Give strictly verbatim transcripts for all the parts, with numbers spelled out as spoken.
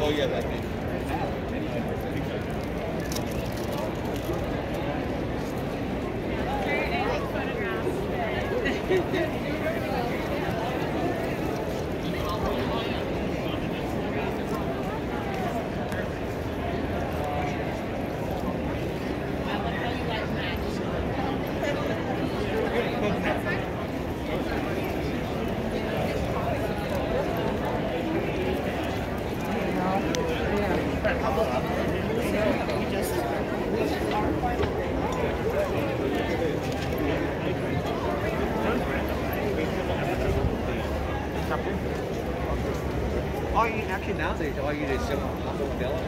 Oh yeah, that thing. All you actually nowadays, all you do is sell on Mandela.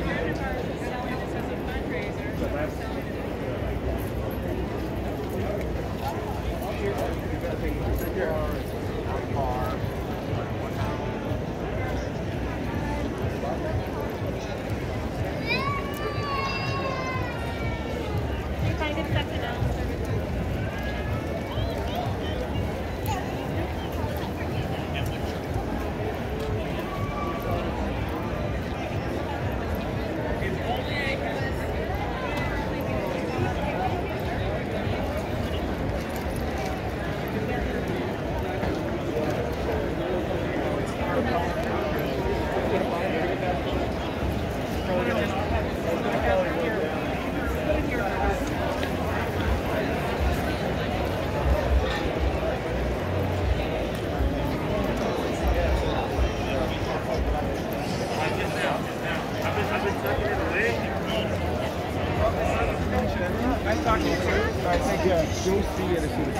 Nice talking to you, sir. All right, take care. You'll see you as soon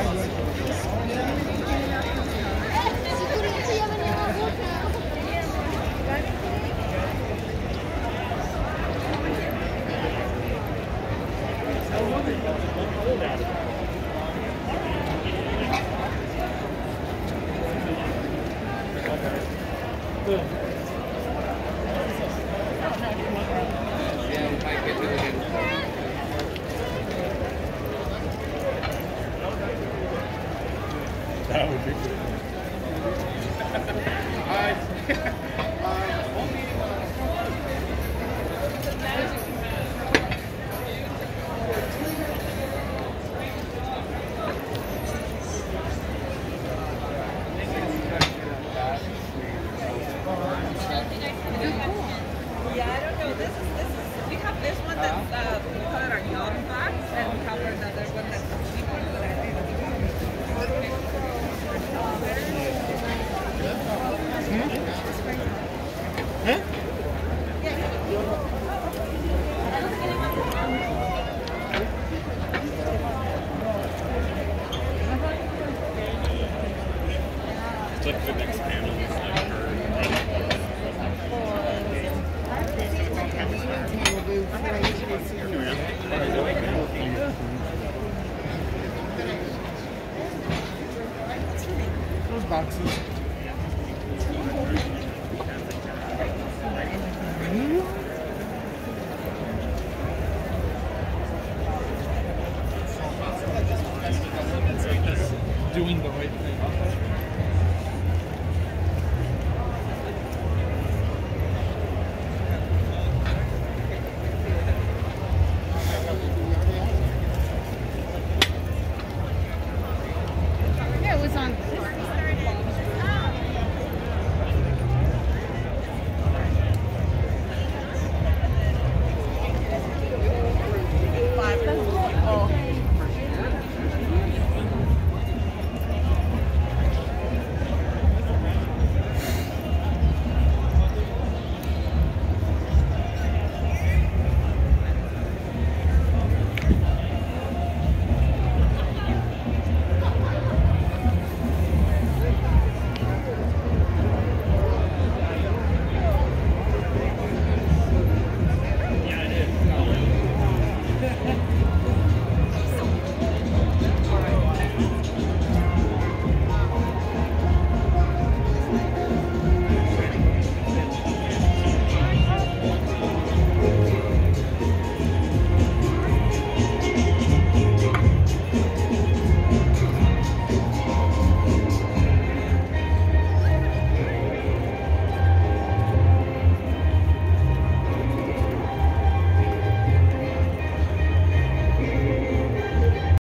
Yeah, we might get really good. That would be good. Yeah, I don't know. This is this is we have this one that's uh, we call it our young box, and we have another one that's cheaper. But I think Huh? It's like the next panel is like her. Those boxes. Doing the right thing.